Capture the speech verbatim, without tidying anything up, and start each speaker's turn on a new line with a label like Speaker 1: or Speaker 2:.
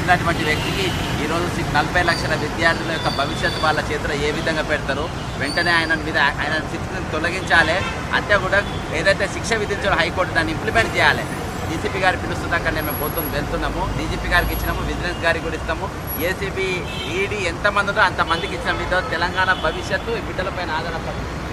Speaker 1: పెట్టినటువంటి వ్యక్తికి ఈరోజు నలభై లక్షల విద్యార్థుల యొక్క భవిష్యత్తు వాళ్ళ చేతిలో ఏ విధంగా పెడతారు? వెంటనే ఆయన మీద ఆయన స్థితిని తొలగించాలి. అంతే కూడా ఏదైతే శిక్ష విధించారో హైకోర్టు దాన్ని ఇంప్లిమెంట్ చేయాలి. డీజీపీ గారి పిలుస్తుందాక మేము పోతుంది వెళ్తున్నాము. డీజీపీ గారికి ఇచ్చినాము, విజిలెన్స్ గారికి కూడా ఇస్తాము. ఏసీబీ ఈడీ ఎంతమంది ఉందో అంతమందికి ఇచ్చిన మీద తెలంగాణ భవిష్యత్తు ఈ బిడ్డలపైన ఆధారపడుతుంది.